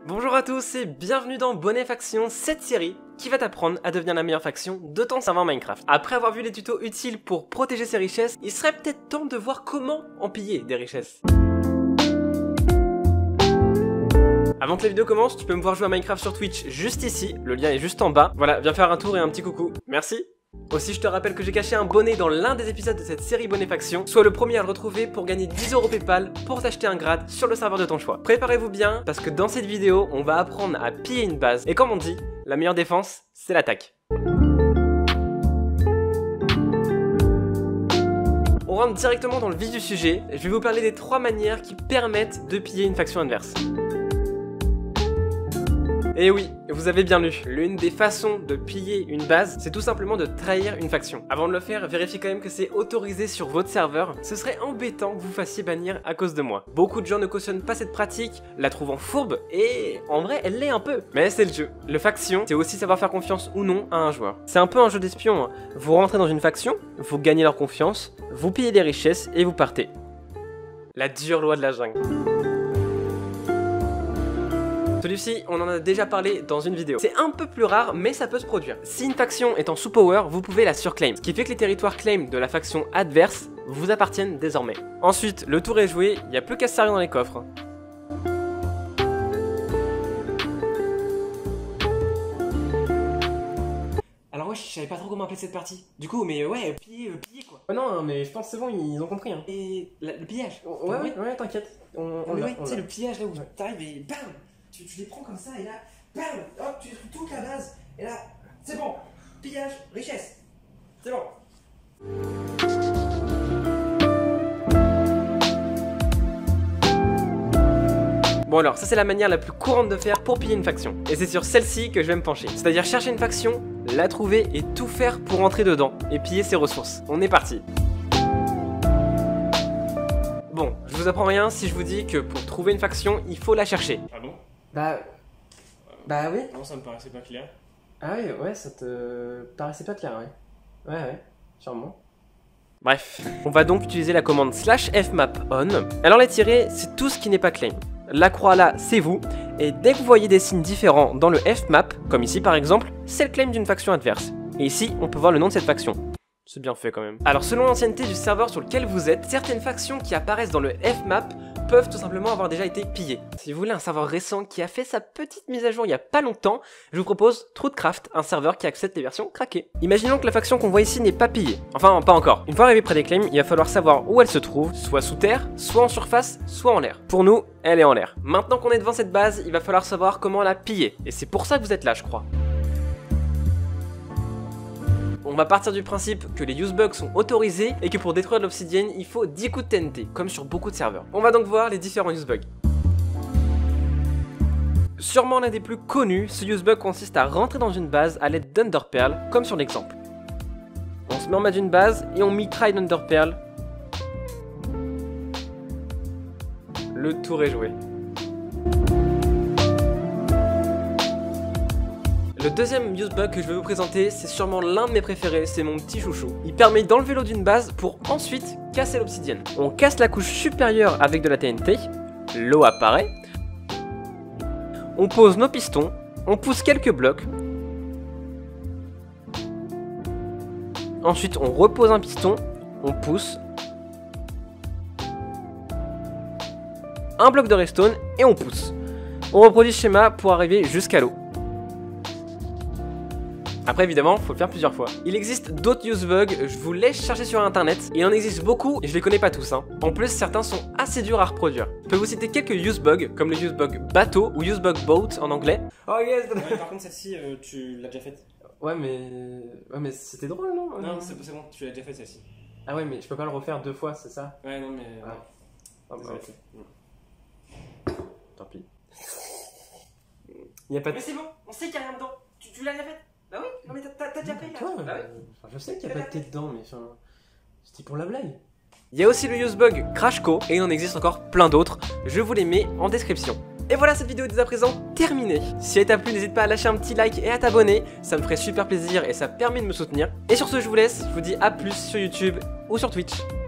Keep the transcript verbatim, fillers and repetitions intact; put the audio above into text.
Bonjour à tous et bienvenue dans Bonnet Faction, cette série qui va t'apprendre à devenir la meilleure faction de ton serveur Minecraft. Après avoir vu les tutos utiles pour protéger ses richesses, il serait peut-être temps de voir comment en piller des richesses. Avant que la vidéo commence, tu peux me voir jouer à Minecraft sur Twitch juste ici, le lien est juste en bas. Voilà, viens faire un tour et un petit coucou. Merci. Aussi, je te rappelle que j'ai caché un bonnet dans l'un des épisodes de cette série Bonnet Faction. Sois le premier à le retrouver pour gagner dix euros PayPal pour t'acheter un grade sur le serveur de ton choix. Préparez-vous bien parce que dans cette vidéo, on va apprendre à piller une base. Et comme on dit, la meilleure défense, c'est l'attaque. On rentre directement dans le vif du sujet. Je vais vous parler des trois manières qui permettent de piller une faction adverse. Et oui, vous avez bien lu, l'une des façons de piller une base, c'est tout simplement de trahir une faction. Avant de le faire, vérifiez quand même que c'est autorisé sur votre serveur. Ce serait embêtant que vous fassiez bannir à cause de moi. Beaucoup de gens ne cautionnent pas cette pratique, la trouvant fourbe, et en vrai, elle l'est un peu. Mais c'est le jeu. Le faction, c'est aussi savoir faire confiance ou non à un joueur. C'est un peu un jeu d'espion, hein. Vous rentrez dans une faction, vous gagnez leur confiance, vous pillez des richesses et vous partez. La dure loi de la jungle. Celui-ci, on en a déjà parlé dans une vidéo. C'est un peu plus rare, mais ça peut se produire. Si une faction est en sous-power, vous pouvez la surclaim, ce qui fait que les territoires claim de la faction adverse vous appartiennent désormais. Ensuite, le tour est joué, il n'y a plus qu'à se servir dans les coffres. Alors ouais, je savais pas trop comment appeler cette partie. Du coup, mais ouais, piller, euh, piller quoi. Oh non, mais je pense que c'est bon, ils ont compris. Hein. Et la, le pillage. Ouais, ouais, ouais, t'inquiète. On, on, ouais, tu sais, le pillage là où t'arrives et bam, tu, tu les prends comme ça et là, bam, hop, tu détruis toute la base. Et là, c'est bon. Pillage, richesse. C'est bon. Bon alors, ça c'est la manière la plus courante de faire pour piller une faction. Et c'est sur celle-ci que je vais me pencher. C'est-à-dire chercher une faction, la trouver et tout faire pour entrer dedans et piller ses ressources. On est parti. Bon, je vous apprends rien si je vous dis que pour trouver une faction, il faut la chercher. Ah bon? Bah... Bah oui. Non, ça me paraissait pas clair. Ah oui, ouais, ça te paraissait pas clair, ouais. Ouais, ouais, sûrement. Bref, on va donc utiliser la commande slash fmapon. Alors les tirés, c'est tout ce qui n'est pas claim. La croix là, c'est vous, et dès que vous voyez des signes différents dans le fmap, comme ici par exemple, c'est le claim d'une faction adverse. Et ici, on peut voir le nom de cette faction. C'est bien fait quand même. Alors selon l'ancienneté du serveur sur lequel vous êtes, certaines factions qui apparaissent dans le fmap peuvent tout simplement avoir déjà été pillées. Si vous voulez un serveur récent qui a fait sa petite mise à jour il y a pas longtemps, je vous propose Truthcraft, un serveur qui accepte les versions craquées. Imaginons que la faction qu'on voit ici n'est pas pillée. Enfin, pas encore. Une fois arrivé près des claims, il va falloir savoir où elle se trouve, soit sous terre, soit en surface, soit en l'air. Pour nous, elle est en l'air. Maintenant qu'on est devant cette base, il va falloir savoir comment la piller. Et c'est pour ça que vous êtes là, je crois. On va partir du principe que les usebugs sont autorisés et que pour détruire de l'obsidienne, il faut dix coups de T N T, comme sur beaucoup de serveurs. On va donc voir les différents usebugs. Sûrement l'un des plus connus, ce usebug consiste à rentrer dans une base à l'aide d'Underpearl, comme sur l'exemple. On se met en bas d'une base et on mitraille d'Underpearl. Le tour est joué. Le deuxième usebug que je vais vous présenter, c'est sûrement l'un de mes préférés, c'est mon petit chouchou. Il permet d'enlever l'eau d'une base pour ensuite casser l'obsidienne. On casse la couche supérieure avec de la T N T, l'eau apparaît, on pose nos pistons, on pousse quelques blocs, ensuite on repose un piston, on pousse, un bloc de redstone et on pousse. On reproduit ce schéma pour arriver jusqu'à l'eau. Après évidemment, faut le faire plusieurs fois. Il existe d'autres usebugs, je vous laisse chercher sur internet. Il en existe beaucoup et je les connais pas tous. Hein. En plus, certains sont assez durs à reproduire. Je peux vous citer quelques usebugs, comme le usebug bateau ou usebug boat en anglais. Oh yes. Ouais, par contre, celle-ci, euh, tu l'as déjà faite. Ouais mais... Ouais mais c'était drôle non? Non, c'est bon, tu l'as déjà faite celle-ci. Ah ouais mais je peux pas le refaire deux fois, c'est ça? Ouais non mais... Ah. Ah, bah, okay. Tant pis. Y a pas de... Mais c'est bon, on sait qu'il y a rien dedans. Tu, tu l'as déjà faite? Bah oui, non mais t'as déjà pris là. Toi, bah euh, oui. enfin, je sais qu'il n'y a pas de thé dedans, mais enfin, c'était pour la blague. Il y a aussi le usebug Crashco, et il en existe encore plein d'autres, je vous les mets en description. Et voilà, cette vidéo est dès à présent terminée. Si elle t'a plu, n'hésite pas à lâcher un petit like et à t'abonner, ça me ferait super plaisir et ça permet de me soutenir. Et sur ce, je vous laisse, je vous dis à plus sur YouTube ou sur Twitch.